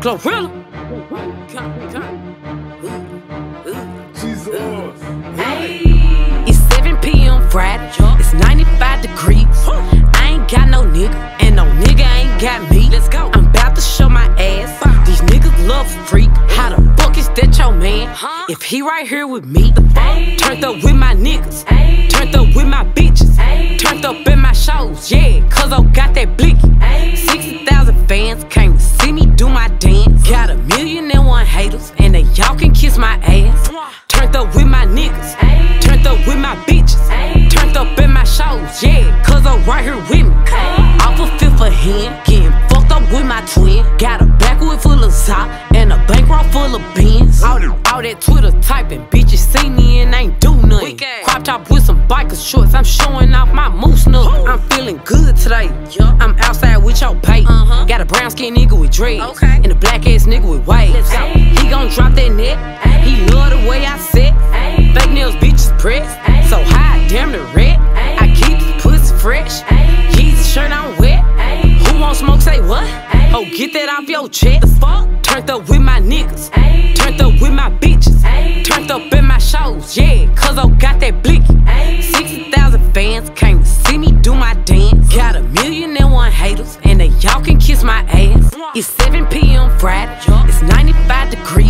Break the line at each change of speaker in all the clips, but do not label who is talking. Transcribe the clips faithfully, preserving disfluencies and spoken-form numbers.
Glorilla.
Jesus.
Hey. It's seven P M Friday. It's ninety-five degrees. I ain't got no nigga, and no nigga ain't got me. Let's go. I'm about to show my ass. These niggas love a freak. How the fuck is that your man? If he right here with me, turned up with my niggas, turned up with my bitches, turned up in my shows, yeah, cause I got that blicky. sixty thousand fans came to see me do my dance. Got a million and one haters, and they y'all can kiss my ass. Turned up with my niggas, turned up with my bitches, turned up in my shows, yeah, cause I'm right here with me. Off a fifth of hand, getting fucked up with my twin. Got a backwood full of sock and a bankroll full of beans. All, all that Twitter typing, bitches see me and ain't do nothing. Crop top with some biker shorts, I'm showing off my moose nut. I'm feeling good today. I'm outside with your pay. Got a brown skin nigga with dreads, and a black ass nigga with waves. He gon' drop that net. He love the way I sit. Fake nails, bitches press. So high, damn the red. I keep this pussy fresh. Yeezy shirt on wet. Who want smoke, say what? Oh, get that off your chest. Turned up with my niggas, turned up with my bitches, turned up in my shows, yeah, cause I got that blicky. sixty thousand fans came to see me do my dance. Got a million and one haters, and they y'all can kiss my ass. It's seven P M Friday, it's ninety-five degrees.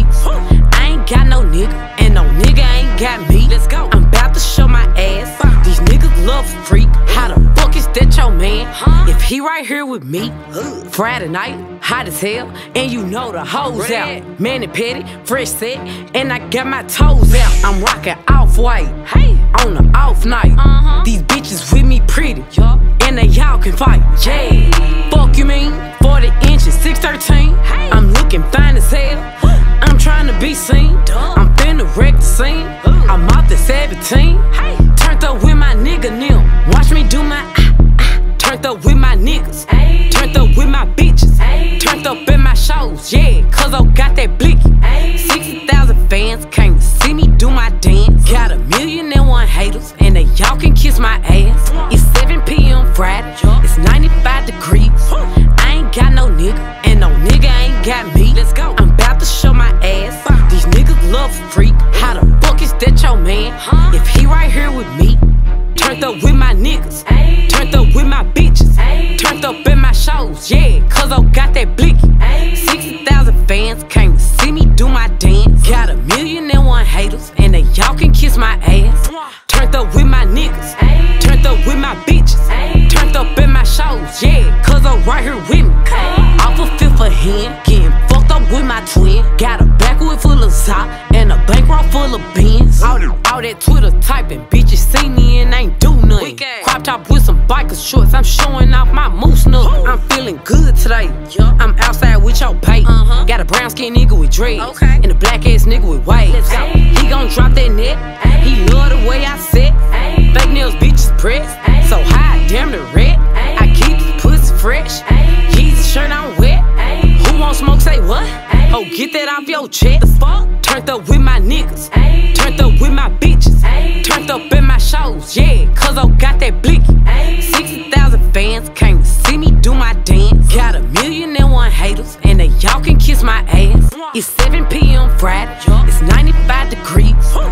I ain't got no nigga, and no nigga ain't got me. Let's go. I'm about to show my ass. These niggas love a freak. How the fuck is that your man? If he right here with me, Friday night, hot as hell, and you know the hoes out. Manny Petty, fresh set, and I got my toes out. I'm rocking off-white, hey, on the off night. Uh-huh. These bitches with me pretty, and they y'all can fight. Yeah, fuck you mean? forty inches, six thirteen. I'm looking fine as hell. I'm trying to be seen. I'm finna wreck the scene. I'm out the seventeen. Turned up with my nigga Nim. Watch me do my ah, ah. Turned up with my niggas, turned up with my bitches, turned up in my shows, yeah, cause I got that blicky. sixty thousand fans came to see me do my dance. Got a million and one haters, and they y'all can kiss my ass. It's seven P M Friday, it's ninety-five degrees. I ain't got no nigga, and no nigga ain't got me. Let's go. I'm about to show my ass. These niggas love a freak. How the fuck is that your man? If he right here with me, turned up with my niggas, turned up with my bitches, turned up in my shows, yeah, cause I got that blicky. sixty thousand fans came to see me do my dance. Got a million and one haters, and they y'all can kiss my ass. Turned up with my niggas, turned up with my bitches, turned up in my shows, yeah, cause I'm right here with me. Off a fifth of hand, getting fucked up with my twin. Got a backwood full of sock and a bankroll full of beans. All, all that Twitter typing, bitches see me and ain't do nothing. Crop top with some biker shorts, I'm showing off my moose nut. I'm feeling good today. I'm outside with your pay. Got a brown skin nigga with dreads, and a black ass nigga with waves. He gon' drop that net. He love the way I sit. Fake nails, bitches press. So high, damn the red. I keep this pussy fresh. Yeezy shirt on wet. Who want smoke, say what? Oh, get that off your chest. Turned up with my niggas, turned up with my bitches, turned up in my shows, yeah, cause I got that blicky. sixty thousand fans came to see me do my dance. Got a million and one haters, and they y'all can kiss my ass. It's seven P M Friday, it's ninety-five degrees.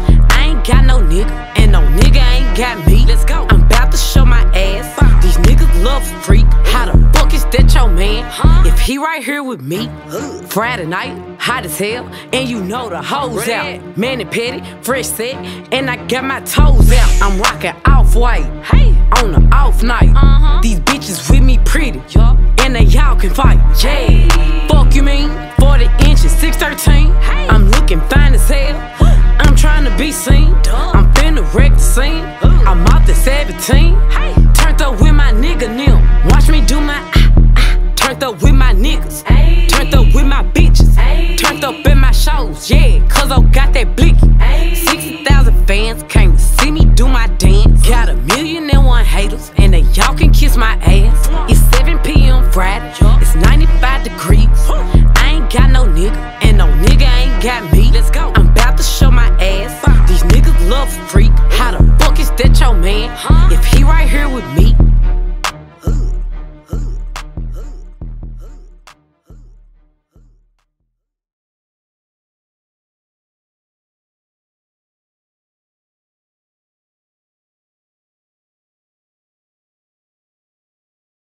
I ain't got no nigga, and no nigga ain't got me. Let's go. I'm about to show my ass. These niggas love a freak. How the fuck is that your man? If he right here with me, Friday night, hot as hell, and you know the hoes out. Manny Petty, fresh set, and I got my toes out. I'm rocking off-white, hey, on the off night. Uh-huh. These bitches with me pretty, and they y'all can fight. Yeah, fuck you mean? forty inches, six thirteen. I'm looking fine as hell. I'm trying to be seen. I'm finna wreck the scene. I'm out the seventeen. Turned up with my nigga Nim. Watch me do my ah, ah. Turned up with my niggas, turned up with my bitches, turned up in my shows, yeah, cause I got that blicky. sixty thousand fans came to see me do my dance. Got a million and one haters, and they y'all can kiss my ass. It's seven P M Friday, it's ninety-five degrees. I ain't got no nigga,